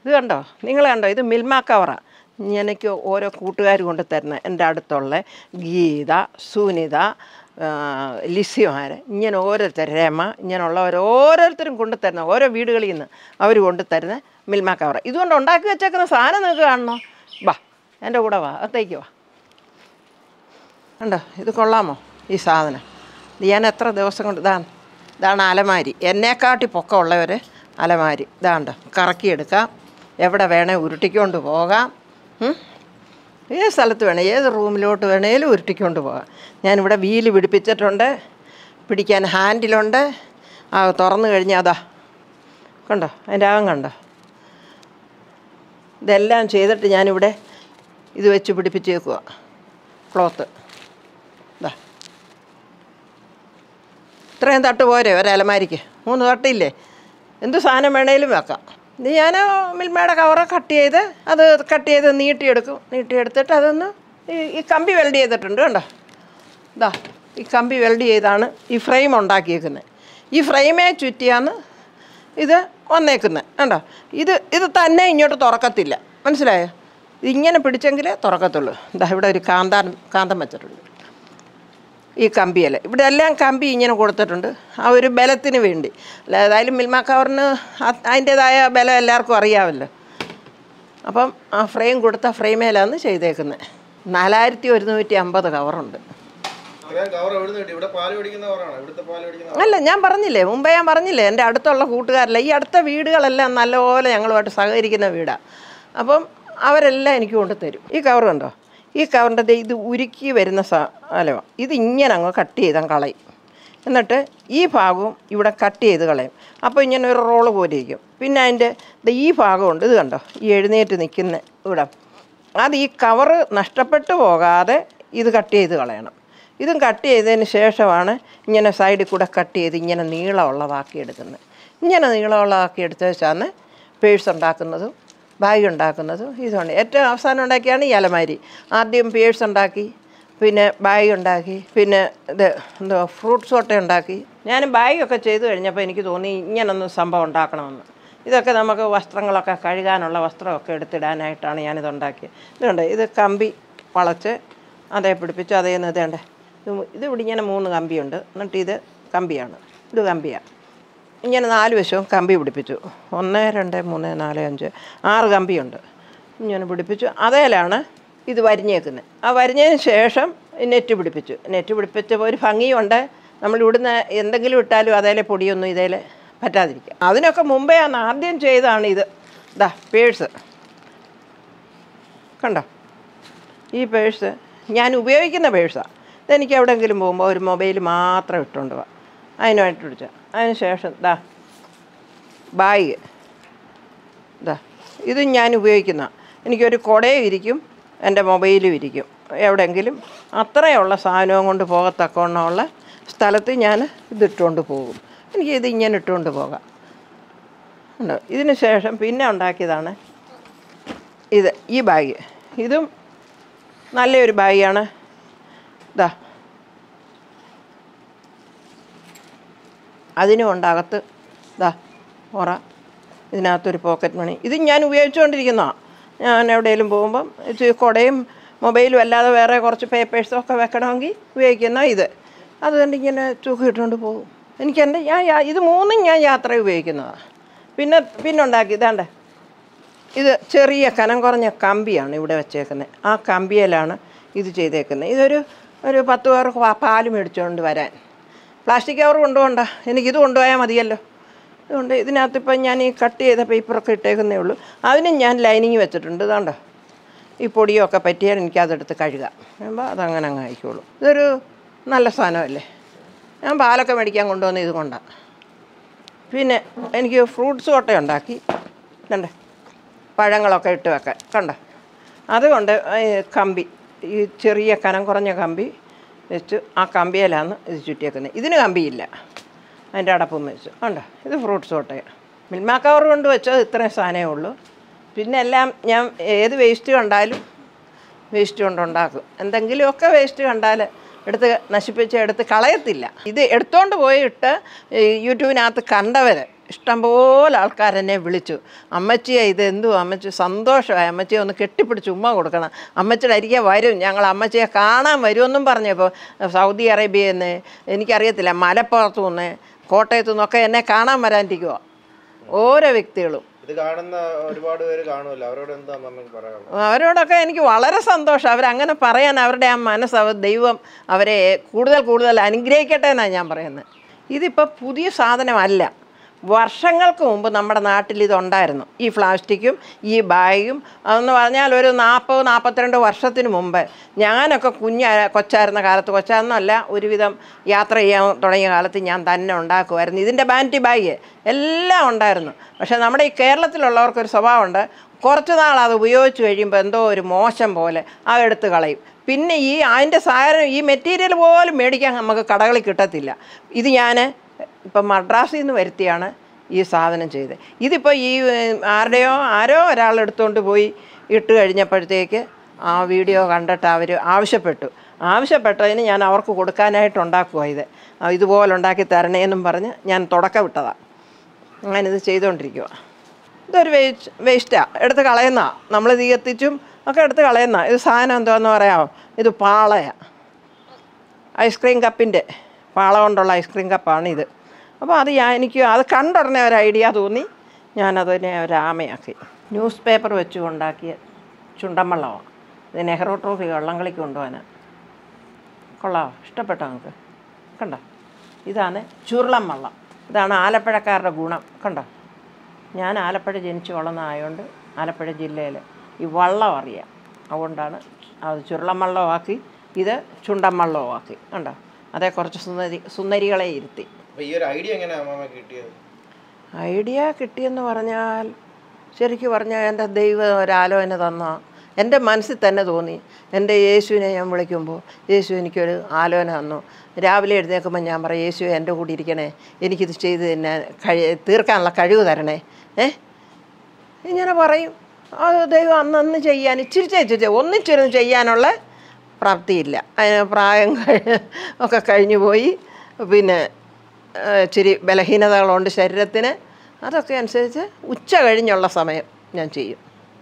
ഇത് കണ്ടോ, നിങ്ങൾ കണ്ടോ, ഇത് മിൽമ കവറാണ്. എനിക്ക് ഓരോ കൂട്ടുകാർ കൊണ്ട് തരുന്നത്. എൻ്റെ അടുത്തുള്ള ഗീത, സുനിത, ലിസിമാർ, ഇങ്ങനെ ഓരോരുത്തർ, രമ, ഇങ്ങനെയുള്ള ഓരോരുത്തരും കൊണ്ട് തരുന്ന ഓരോ വീടുകളിൽ നിന്ന് അവർ കൊണ്ട് തരുന്ന മിൽമ കവർ. ഇതുകൊണ്ട് ഉണ്ടാക്കി വെച്ചേക്കുന്ന സാധനം നിങ്ങൾക്ക് കാണണോ? വാ, എൻ്റെ കൂടെ വാ, അകത്തേക്ക് വാ. കണ്ടോ, ഇത് കൊള്ളാമോ ഈ സാധനം? ഇത് ഞാൻ എത്ര ദിവസം കൊണ്ട് ഇതാണ് അലമാരി. എന്നെക്കാട്ടി പൊക്കമുള്ളവർ അലമാരി. ഇതാണ്ടോ, കറക്കിയെടുക്കാം, എവിടെ വേണേൽ ഉരുട്ടിക്കൊണ്ട് പോകാം. ഏത് സ്ഥലത്ത് വേണേൽ, ഏത് റൂമിലോട്ട് വേണേലും ഉരുട്ടിക്കൊണ്ട് പോകാം. ഞാനിവിടെ വീല് പിടിപ്പിച്ചിട്ടുണ്ട്, പിടിക്കാൻ ഹാൻഡിലുണ്ട്. തുറന്നു കഴിഞ്ഞാൽ അതാ കണ്ടോ, അതിൻ്റെ അകം കണ്ടോ. ഇതെല്ലാം ചെയ്തിട്ട് ഞാനിവിടെ ഇത് വെച്ച് പിടിപ്പിച്ച് വെക്കുക. ക്ലോത്ത് ഇതാ, ഇത്രയും തട്ട് പോരെ ഒരലമാരിക്ക്? 3 തട്ടില്ലേ? എന്ത് സാധനം വേണേലും വെക്കാം. ഇത് ഞാൻ മിൽമയുടെ കവറ് കട്ട് ചെയ്ത് നീട്ടിയെടുക്കും. നീട്ടിയെടുത്തിട്ട് അതൊന്ന് ഈ കമ്പി വെൽഡ് ചെയ്തിട്ടുണ്ട് കണ്ടോ. ഇതാ, ഈ കമ്പി വെൽഡ് ചെയ്താണ് ഈ ഫ്രെയിം ഉണ്ടാക്കിയേക്കുന്നത്. ഈ ഫ്രെയിമേ ചുറ്റിയാണ് ഇത് വന്നേക്കുന്നത് കണ്ടോ. ഇത് തന്നെ ഇങ്ങോട്ട് തുറക്കത്തില്ല, മനസ്സിലായോ? ഇതിങ്ങനെ പിടിച്ചെങ്കിലേ തുറക്കത്തുള്ളൂ. ഇതാ, ഇവിടെ ഒരു കാന്തം വെച്ചിട്ടുണ്ട്. ഈ കമ്പിയല്ല, ഇവിടെ എല്ലാം കമ്പി ഇങ്ങനെ കൊടുത്തിട്ടുണ്ട്, ആ ഒരു ബലത്തിന് വേണ്ടി. അല്ല, ഏതായാലും മിൽമ കവറിന് അതിൻ്റേതായ ബലം എല്ലാവർക്കും അറിയാമല്ലോ. അപ്പം ആ ഫ്രെയിം കൊടുത്ത ഫ്രെയിമേലാണ് ചെയ്തേക്കുന്നത്. 4150 കവറുണ്ട്. അല്ല, ഞാൻ പറഞ്ഞില്ലേ, മുമ്പേ ഞാൻ പറഞ്ഞില്ലേ, എൻ്റെ അടുത്തുള്ള കൂട്ടുകാരല്ല, ഈ അടുത്ത വീടുകളെല്ലാം നല്ലപോലെ ഞങ്ങളുമായിട്ട് സഹകരിക്കുന്ന വീടാണ്. അപ്പം അവരെല്ലാം എനിക്ക് കൊണ്ട് തരും. ഈ കവർ കണ്ടോ, ഈ കവറിൻ്റെ ഇത് ഉരുക്കി വരുന്ന സാധനമാണ്. ഇത് ഇങ്ങനെ അങ്ങ് കട്ട് ചെയ്താൽ കളയും. എന്നിട്ട് ഈ ഭാഗവും ഇവിടെ കട്ട് ചെയ്ത് കളയും. അപ്പോൾ ഇങ്ങനെ ഒരു റോള് പോലെ ഇരിക്കും. പിന്നെ അതിൻ്റെ ഈ ഭാഗമുണ്ട്, ഇത് കണ്ടോ, ഈ എഴുന്നേറ്റ് നിൽക്കുന്ന ഇവിടെ, അത് ഈ കവറ് നഷ്ടപ്പെട്ടു പോകാതെ ഇത് കട്ട് ചെയ്ത് കളയണം. ഇതും കട്ട് ചെയ്തതിന് ശേഷമാണ് ഇങ്ങനെ സൈഡിൽ കൂടെ കട്ട് ചെയ്ത് ഇങ്ങനെ നീളമുള്ളതാക്കി എടുക്കുന്നത്. ഇങ്ങനെ നീളമുള്ളതാക്കി എടുത്ത വെച്ചാണ് പേഴ്സ് ഉണ്ടാക്കുന്നതും ബാഗ് ഉണ്ടാക്കുന്നതും. ഇതുകൊണ്ട് ഏറ്റവും അവസാനം ഉണ്ടാക്കിയാണ് ഈ അലമാരി. ആദ്യം പേഴ്സ് ഉണ്ടാക്കി, പിന്നെ ബാഗ് ഉണ്ടാക്കി, പിന്നെ ഫ്രൂട്ട്സ് സോട്ട ഉണ്ടാക്കി. ഞാൻ ബാഗൊക്കെ ചെയ്ത് കഴിഞ്ഞപ്പോൾ എനിക്ക് തോന്നി ഇങ്ങനൊന്നും സംഭവം ഉണ്ടാക്കണമെന്ന്. ഇതൊക്കെ നമുക്ക് വസ്ത്രങ്ങളൊക്കെ കഴുകാനുള്ള വസ്ത്രമൊക്കെ എടുത്തിടാനായിട്ടാണ് ഞാനിതുണ്ടാക്കിയത്. ഇതുണ്ട്, ഇത് കമ്പി വളച്ച് അതേ പിടിപ്പിച്ചു, അതേന്ന് ഇതേണ്ടേ, ഇത് ഇവിടെ ഇങ്ങനെ 3 കമ്പിയുണ്ട്. എന്നിട്ട് ഇത് കമ്പിയാണ്, ഇത് കമ്പിയാണ്. ഇങ്ങനെ 4 വശവും കമ്പി പിടിപ്പിച്ചു. 1 2 3 4 5 6 കമ്പിയുണ്ട്. ഇങ്ങനെ പിടിപ്പിച്ചു. അതേലാണ് ഇത് വരിഞ്ഞേക്കുന്നത്. ആ വരിഞ്ഞതിന് ശേഷം നെറ്റ് പിടിപ്പിച്ചു. നെറ്റ് പിടിപ്പിച്ചപ്പോൾ ഒരു ഭംഗിയുണ്ട്. നമ്മൾ ഇവിടുന്ന് എന്തെങ്കിലും ഇട്ടാലും അതേലെ പൊടിയൊന്നും ഇതേലെ പറ്റാതിരിക്കുക. അതിനൊക്കെ മുമ്പേ ആദ്യം ചെയ്താണ് ഇത്. ഇതാ പേഴ്സ് കണ്ടോ, ഈ പേഴ്സ് ഞാൻ ഉപയോഗിക്കുന്ന പേഴ്സാണ്. ഇതെനിക്ക് എവിടെയെങ്കിലും പോകുമ്പോൾ ഒരു മൊബൈൽ മാത്രം ഇട്ടുകൊണ്ട് പോവാം, അതിനായിട്ട് പിടിച്ചാൽ. അതിന് ശേഷം ബാഗ് ഇത് ഞാൻ ഉപയോഗിക്കുന്ന, എനിക്കൊരു കുടയും ഇരിക്കും, എൻ്റെ മൊബൈലും ഇരിക്കും. എവിടെയെങ്കിലും അത്രയുള്ള സാധനവും കൊണ്ട് പോകത്തക്കവണ്ണമുള്ള സ്ഥലത്ത് ഞാൻ ഇതിട്ടുകൊണ്ട് പോകും. എനിക്കിത് ഇങ്ങനെ ഇട്ടുകൊണ്ട് പോകാം. ഉണ്ടോ. ഇതിന് ശേഷം പിന്നെ ഉണ്ടാക്കിയതാണ് ഈ ബാഗ്. ഇതും നല്ലൊരു ബാഗാണ്. അതിനും ഉണ്ടാകത്ത് ഇതിനകത്തൊരു പോക്കറ്റ് മണി. ഇത് ഞാൻ ഉപയോഗിച്ചുകൊണ്ടിരിക്കുന്നതാണ്. ഞാൻ എവിടെയെങ്കിലും പോകുമ്പം കുടയും മൊബൈലും അല്ലാതെ വേറെ കുറച്ച് പേപ്പേഴ്സൊക്കെ വെക്കണമെങ്കിൽ ഉപയോഗിക്കുന്ന ഇത്. അതുകൊണ്ട് ഇങ്ങനെ തൂക്കിയിട്ടുകൊണ്ട് പോകും. ഇത് 3ഉം ഞാൻ യാത്ര ഉപയോഗിക്കുന്നതാണ്. പിന്നെ ഉണ്ടാക്കി ഇതാണ്ട്, ഇത് ചെറിയ കനം കുറഞ്ഞ കമ്പിയാണ് ഇവിടെ വെച്ചേക്കുന്നത്. ആ കമ്പിയിലാണ് ഇത് ചെയ്തേക്കുന്നത്. ഇതൊരു 10 പേർക്ക് പാല് മേടിച്ചുകൊണ്ട് വരാൻ. പ്ലാസ്റ്റിക് കവർ കൊണ്ടുപോകണ്ട, എനിക്കിത് കൊണ്ടുപോയാൽ മതിയല്ലോ. അതുകൊണ്ട് ഇതിനകത്തിപ്പം ഞാൻ ഈ കട്ട് ചെയ്ത പേപ്പറൊക്കെ ഇട്ടേക്കുന്നേ ഉള്ളൂ. അതിനും ഞാൻ ലൈനിങ് വെച്ചിട്ടുണ്ട്. ഇതാണ്ടോ, ഈ പൊടിയൊക്കെ പറ്റിയാൽ എനിക്കതെടുത്ത് കഴുകാം. അപ്പോൾ അതങ്ങനെ അങ്ങ് ആയിക്കോളൂ. ഇതൊരു നല്ല സാധനമല്ലേ. ഞാൻ പാലൊക്കെ മേടിക്കാൻ കൊണ്ടുവന്ന് ഇത് കൊണ്ടാണ്. പിന്നെ എനിക്ക് ഫ്രൂട്ട്സ് കൊട്ട ഉണ്ടാക്കി. കണ്ടേ, പഴങ്ങളൊക്കെ ഇട്ട് വെക്കാൻ കണ്ടോ. അതുകൊണ്ട് കമ്പി, ഈ ചെറിയ കനം കുറഞ്ഞ കമ്പി വെച്ച് ആ കമ്പിയിലാണ് ഇത് ചുറ്റിയേക്കുന്നത്. ഇതിന് കമ്പിയില്ല, അതിൻ്റെ അടപ്പും വെച്ച് കണ്ടോ. ഇത് ഫ്രൂട്ട്സ് കൊട്ടയാണ്. മിൽമ കവർ കൊണ്ട് വെച്ചത് ഇത്രയും സാധനമേ ഉള്ളൂ. പിന്നെ എല്ലാം ഞാൻ ഏത് വേസ്റ്റ് കണ്ടാലും വേസ്റ്റ് കൊണ്ടുണ്ടാക്കും. എന്തെങ്കിലുമൊക്കെ വേസ്റ്റ് കണ്ടാൽ എടുത്ത് നശിപ്പിച്ച് എടുത്ത് കളയത്തില്ല. ഇത് എടുത്തുകൊണ്ട് പോയിട്ട് യൂട്യൂബിനകത്ത് കണ്ടവർ ഇഷ്ടംപോലെ ആൾക്കാരെന്നെ വിളിച്ചു. അമ്മച്ചിയെ ഇതെന്തു അമ്മച്ചി സന്തോഷമായി, അമ്മച്ചിയെ ഒന്ന് കെട്ടിപ്പിടിച്ച് ഉമ്മ കൊടുക്കണം, അമ്മച്ചിയുടെ അരികെ വരും, ഞങ്ങൾ അമ്മച്ചിയെ കാണാൻ വരുമെന്നും പറഞ്ഞപ്പോൾ സൗദി അറേബ്യയിൽ നിന്ന് എനിക്കറിയത്തില്ല മലപ്പുറത്തു നിന്ന് കോട്ടയത്തു നിന്നൊക്കെ എന്നെ കാണാൻ വരാനിരിക്കുക ഓരോ വ്യക്തികളും. ഇത് കാണുന്ന ഒരുപാട് പേര് കാണുമല്ലോ, അവരോട് എന്താ നമുക്ക് പറയാം? അവരോടൊക്കെ എനിക്ക് വളരെ സന്തോഷം. അവരങ്ങനെ പറയാൻ അവരുടെ ആ മനസ്സ് ദൈവം അവരെ കൂടുതൽ കൂടുതൽ അനുഗ്രഹിക്കട്ടെ എന്നാണ് ഞാൻ പറയുന്നത്. ഇതിപ്പോൾ പുതിയ സാധനമല്ല. വർഷങ്ങൾക്ക് മുമ്പ് നമ്മുടെ നാട്ടിൽ ഇതുണ്ടായിരുന്നു. ഈ പ്ലാസ്റ്റിക്കും ഈ ബാഗും അതെന്ന് പറഞ്ഞാൽ ഒരു 40-42 വർഷത്തിന് മുമ്പ് ഞാനൊക്കെ കൊച്ചായിരുന്ന കാലത്ത്, കൊച്ചായിരുന്നല്ല ഒരുവിധം യാത്ര ചെയ്യാൻ തുടങ്ങിയ കാലത്ത് ഞാൻ തന്നെ ഉണ്ടാക്കുമായിരുന്നു. ഇതിൻ്റെ ബാൻറ്റി ബാഗ് എല്ലാം ഉണ്ടായിരുന്നു. പക്ഷേ നമ്മുടെ ഈ കേരളത്തിലുള്ളവർക്കൊരു സ്വഭാവമുണ്ട്, കുറച്ച് നാൾ അത് ഉപയോഗിച്ച് കഴിയുമ്പോൾ എന്തോ ഒരു മോശം പോലെ അതെടുത്ത് കളയും. പിന്നെ അതിൻ്റെ സാധനം ഈ മെറ്റീരിയൽ പോലും മേടിക്കാൻ നമുക്ക് കടകളിൽ കിട്ടത്തില്ല. ഇത് ഞാൻ ഇപ്പം മദ്രാസിൽ നിന്ന് വരുത്തിയാണ് ഈ സാധനം ചെയ്തത്. ഇതിപ്പോൾ ആരോ ഒരാളെടുത്തുകൊണ്ട് പോയി ഇട്ട് കഴിഞ്ഞപ്പോഴത്തേക്ക് ആ വീഡിയോ കണ്ടിട്ട് അവർ ആവശ്യപ്പെട്ടതിന് ഞാൻ അവർക്ക് കൊടുക്കാനായിട്ട് ഉണ്ടാക്കുക. ഇതുപോലെ ഉണ്ടാക്കി തരണേന്നും പറഞ്ഞ് ഞാൻ തുടക്കം വിട്ടതാണ്. ഞാനിത് ചെയ്തുകൊണ്ടിരിക്കുക. ഇതൊരു വേസ്റ്റാണ്, എടുത്ത് കളയുന്നതാണ്. നമ്മൾ തീ കത്തിച്ചും ഒക്കെ എടുത്ത് കളയുന്ന. ഇത് സാധനം എന്താണെന്ന് പറയാമോ? ഇത് പാളയാണ്, ഐസ്ക്രീം കപ്പിൻ്റെ പാള കൊണ്ടുള്ള ഐസ്ക്രീം കപ്പാണ് ഇത്. അപ്പോൾ എനിക്ക് അത് കണ്ടുടനെ ഒരു ഐഡിയ തോന്നി, ഞാനതിനെ ഒരാമയാക്കി. ന്യൂസ് പേപ്പർ വെച്ച് ഉണ്ടാക്കിയ ചുണ്ടൻവള്ളമാണ്. ഇത് നെഹ്റു ട്രോഫി വള്ളംകളിക്ക് കൊണ്ടുപോകാനാണ്. കൊള്ളാമോ? ഇഷ്ടപ്പെട്ടോ നമുക്ക്? കണ്ടോ, ഇതാണ് ചുരുളൻ വള്ളം. ഇതാണ് ആലപ്പുഴക്കാരുടെ ഗുണം. കണ്ടോ, ഞാൻ ആലപ്പുഴ ജനിച്ച് വളർന്നതായതുകൊണ്ട് ആലപ്പുഴ ജില്ലയിൽ ഈ വള്ളം അറിയാം. അതുകൊണ്ടാണ് അത് ചുരുളൻ വള്ളമാക്കി, ഇത് ചുണ്ടൻ വള്ളമാക്കി. കണ്ടോ, അതേ കുറച്ച് സുന്ദരികളെ ഇരുത്തി. ഐഡിയ കിട്ടിയെന്ന് പറഞ്ഞാൽ ശരിക്കും പറഞ്ഞാൽ എൻ്റെ ദൈവം ഒരാലോചന തന്ന എൻ്റെ മനസ്സിൽ തന്നെ തോന്നി. എൻ്റെ യേശുവിനെ ഞാൻ വിളിക്കുമ്പോൾ യേശു എനിക്കൊരു ആലോചന തന്നു. രാവിലെ എഴുന്നേൽക്കുമ്പോൾ ഞാൻ പറയും, യേശുവെ എൻ്റെ കൂടി ഇരിക്കണേ, എനിക്കിത് ചെയ്ത് തന്നെ തീർക്കാനുള്ള കഴിവ് തരണേ. ഇങ്ങനെ പറയും. അത് ദൈവം അന്നന്ന് ചെയ്യാൻ ഇച്ചിരി ഒന്നിച്ചിരുന്ന് ചെയ്യാനുള്ള പ്രാപ്തിയില്ല. അതിന് പ്രായം ഒക്കെ കഴിഞ്ഞു പോയി. പിന്നെ ഇച്ചിരി ബലഹീനതകളുണ്ട് ശരീരത്തിന്. അതൊക്കെ അനുസരിച്ച് ഉച്ച കഴിഞ്ഞുള്ള സമയം ഞാൻ ചെയ്യും.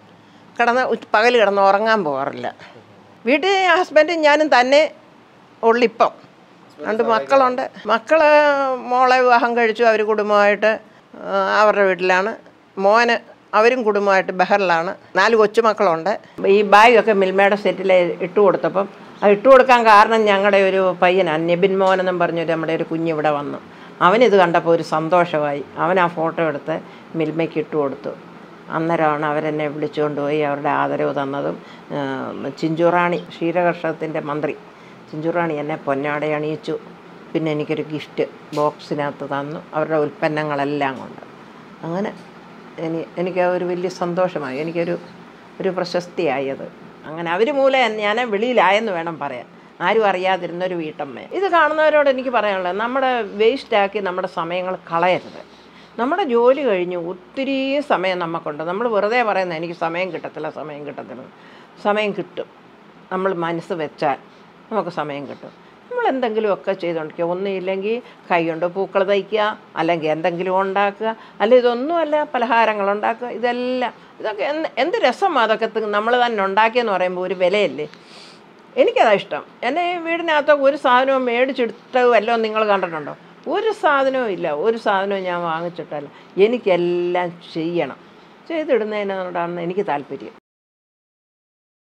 പകൽ കിടന്ന് ഉറങ്ങാൻ പോകാറില്ല. വീട്ടിൽ ഹസ്ബൻഡും ഞാനും തന്നെ ഉള്ളിപ്പം. 2 മക്കളുണ്ട്. മോളെ വിവാഹം കഴിച്ചു, അവർ കുടുംബമായിട്ട് അവരുടെ വീട്ടിലാണ്. മോന് അവരും കുടുംബമായിട്ട് ബഹറിലാണ്. 4 കൊച്ചുമക്കളുണ്ട്. ഈ ബാഗൊക്കെ മിൽമയുടെ സെറ്റിൽ ഇട്ട് കൊടുത്തപ്പം അത് ഇട്ട് കൊടുക്കാൻ കാരണം ഞങ്ങളുടെ ഒരു പയ്യനാണ്, നബീൽ മോനെന്നും പറഞ്ഞൊരു നമ്മുടെ ഒരു കുഞ്ഞിവിടെ വന്നു. അവനിത് കണ്ടപ്പോൾ ഒരു സന്തോഷമായി. അവൻ ആ ഫോട്ടോ എടുത്ത് മിൽമയ്ക്ക് ഇട്ട് കൊടുത്തു. അന്നേരമാണ് അവരെന്നെ വിളിച്ചുകൊണ്ട് പോയി അവരുടെ ആദരവ് തന്നതും. ചിഞ്ചുറാണി, ക്ഷീരകർഷകത്തിൻ്റെ മന്ത്രി ചിഞ്ചുറാണി എന്നെ പൊന്നാട അണിയിച്ചു. പിന്നെ എനിക്കൊരു ഗിഫ്റ്റ് ബോക്സിനകത്ത് തന്നു, അവരുടെ ഉൽപ്പന്നങ്ങളെല്ലാം കൊണ്ട്. അങ്ങനെ എനിക്ക് ഒരു വലിയ സന്തോഷമായി, എനിക്കൊരു പ്രശസ്തിയായി അത്. അങ്ങനെ അവർ മൂലം ഞാൻ വെളിയിലായെന്ന് വേണം പറയാൻ. ആരും അറിയാതിരുന്നൊരു വീട്ടമ്മ. ഇത് കാണുന്നവരോട് എനിക്ക് പറയാനുള്ളത്, നമ്മുടെ വേസ്റ്റാക്കി നമ്മുടെ സമയങ്ങൾ കളയരുത്. നമ്മുടെ ജോലി കഴിഞ്ഞ് ഒത്തിരി സമയം നമുക്കുണ്ട്. നമ്മൾ വെറുതെ പറയുന്നത് എനിക്ക് സമയം കിട്ടത്തില്ല. സമയം കിട്ടും. നമ്മൾ മനസ്സ് വെച്ചാൽ നമുക്ക് സമയം കിട്ടും. നമ്മൾ എന്തെങ്കിലുമൊക്കെ ചെയ്തുകൊണ്ടിരിക്കുക. ഒന്നുമില്ലെങ്കിൽ കൈ കൊണ്ട് പൂക്കൾ തയ്ക്കുക, അല്ലെങ്കിൽ എന്തെങ്കിലും ഉണ്ടാക്കുക, അല്ലെങ്കിൽ ഇതൊന്നുമല്ല പലഹാരങ്ങൾ ഉണ്ടാക്കുക. ഇതൊക്കെ എന്ത് രസമാണ് അതൊക്കെ നമ്മൾ തന്നെ ഉണ്ടാക്കിയെന്ന് പറയുമ്പോൾ ഒരു വിലയല്ലേ. എനിക്കതാണ് ഇഷ്ടം. എൻ്റെ വീടിനകത്ത് ഒരു സാധനവും മേടിച്ചെടുത്ത് വല്ലതും നിങ്ങൾ കണ്ടിട്ടുണ്ടോ? ഒരു സാധനവും ഇല്ല. ഒരു സാധനവും ഞാൻ വാങ്ങിച്ചിട്ടല്ല. എനിക്കെല്ലാം ചെയ്യണം. ചെയ്തിടുന്നതിനോടാണ് എനിക്ക് താല്പര്യം.